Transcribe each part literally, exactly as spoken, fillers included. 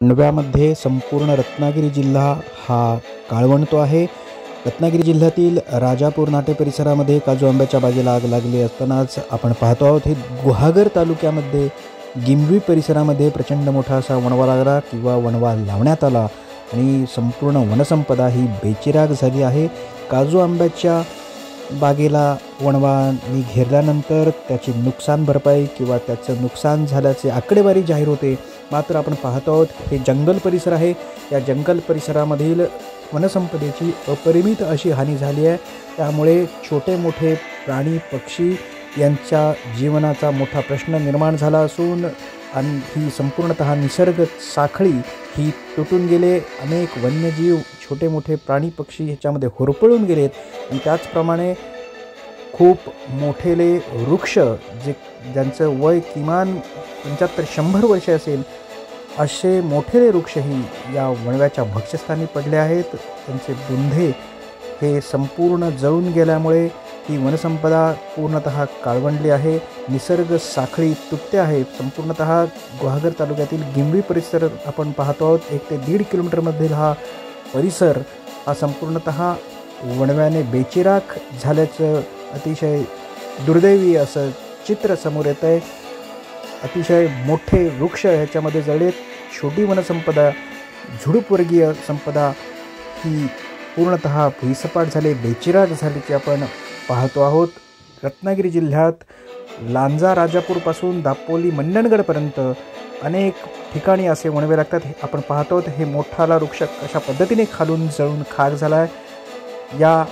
वणव्यामध्ये संपूर्ण रत्नागिरी जिल्हा हा काळवंटतो आहे। रत्नागिरी जिल्ह्यातील राजापूर नाटे परिसरामध्ये काजू आंब्याच्या बागेला आग लागली असतानाच आपण पाहतो आहोत हे गुहागर तालुक्यामध्ये गिंबवी परिसरामध्ये प्रचंड मोठा असा वणवा लागला किंवा वणवा लावण्यात आला आणि संपूर्ण वनसंपदा ही बेचिराग झाली आहे। काजू आंब्याच्या बागेला वणवाने घेरल्यानंतर त्याची नुकसान भरपाई किंवा त्याचं नुकसान झाल्याचे आकडेवारी जाहीर होते। मात्र आपण पाहतो आहोत हे जंगल परिसर आहे, या जंगल परिसरामधील वनसंपदेची अपरिमित अशी हानी झाली आहे। त्यामुळे छोटे मोठे प्राणी पक्षी यांच्या जीवनाचा मोठा प्रश्न निर्माण झाला असून आणि ही संपूर्णतः निसर्ग साखळी ही तुटून गेले। अनेक वन्यजीव छोटे मोठे प्राणी पक्षी ह्याच्यामध्ये होरपळून गेलेत आणि त्याचप्रमाणे खूप मोठेले वृक्ष जे ज्यांचं वय किमान पंच्याहत्तर शंभर वर्ष असेल असे मोठेले वृक्षही या वणव्याच्या भक्ष्यस्थानी पडले आहेत। त्यांचे बुंधे हे संपूर्ण जळून गेल्यामुळे ही वनसंपदा पूर्णतः काळवंडली आहे। निसर्ग साखळी तुटते आहे। संपूर्णतः गुहागर तालुक्यातील गिंबवी परिसर आपण पाहतो आहोत। एक ते दीड किलोमीटरमधील हा परिसर हा संपूर्णतः वणव्याने बेचिराख झाल्याचं अतिशय दुर्दैवी असं चित्र समोर येत आहे। अतिशय मोठे वृक्ष ह्याच्यामध्ये जळलेत। छोटी वनसंपदा झुडूपवर्गीय संपदा ही पूर्णतः भुईसपाट झाले बेचिराग झाल्याचे आपण पाहतो आहोत। रत्नागिरी जिल्ह्यात लांजा राजापूरपासून दापोली मंडणगडपर्यंत अनेक ठिकाणी असे वणवे लागतात। आपण पाहतो हे मोठाला वृक्ष कशा पद्धतीने खालून जळून खाक झाला आहे। या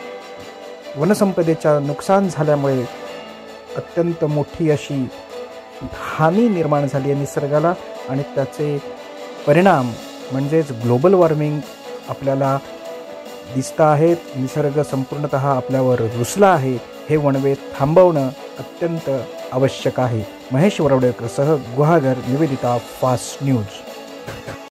वनसंपदेच्या नुकसान झाल्यामुळे अत्यंत मोठी अशी हानी निर्माण झाली आहे निसर्गाला आणि त्याचे परिणाम म्हणजेच ग्लोबल वॉर्मिंग आपल्याला दिसत आहेत। निसर्ग संपूर्णतः आपल्यावर रुसला आहे। हे वणवे थांबवणं अत्यंत आवश्यक आहे। महेश वरवडेकरसह गुहागर, निवेदिता, फास्ट न्यूज।